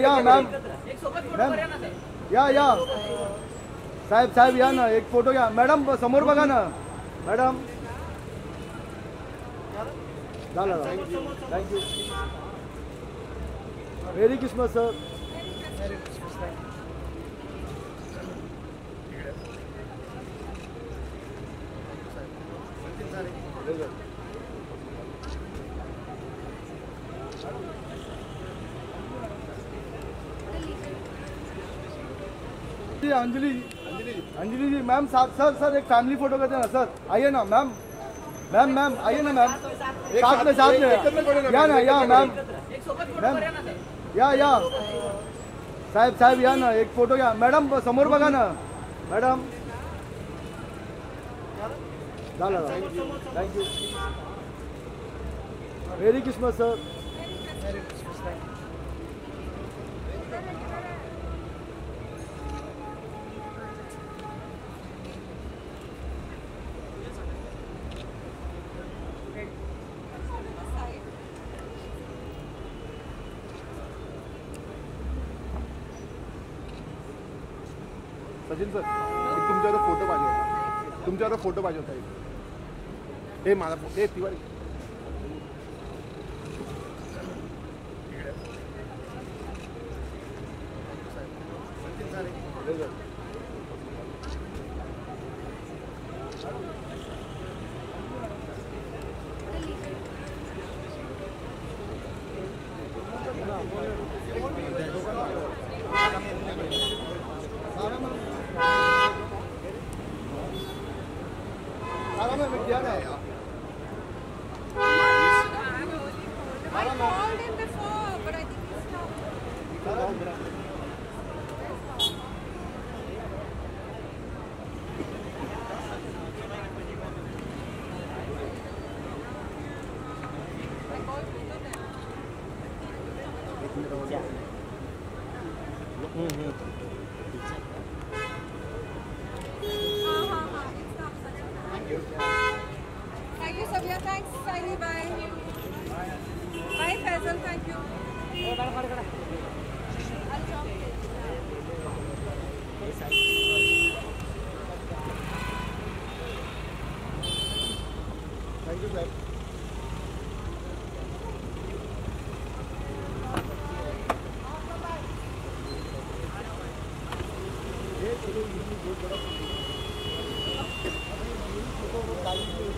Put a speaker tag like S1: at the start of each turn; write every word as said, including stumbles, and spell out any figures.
S1: या ma'am ma'am या या साहेब साहेब या ना एक फोटो घ्या. मॅडम समोर बघा ना मॅडम. झालं थँक्यू. मेरी क्रिसमस सर. अंजलि अंजलि जी मैम साथ सर सर एक फैमिली फोटो करते हैं ना सर. आइए ना मैम मैम मैम आइए ना मैम साथ में साथ में या ना या मैम मैम या या साहेब साहेब या ना एक फोटो घ्या. मॅडम समोर बघा ना मॅडम. झालं थँक्यू. मेरी क्रिसमस सर. सचिन सर एक तुमच्यावर फोटो पाहिजे होता. तुमच्यावर फोटो पाहिजे होता. एक हे माझा फोटो. हे Tiwari
S2: Thank you, Sabia. Thanks, Saini. Bye. Bye, Faisal. Thank you. I'll drop it.
S1: Thank you, sir. ये बहुत बड़ा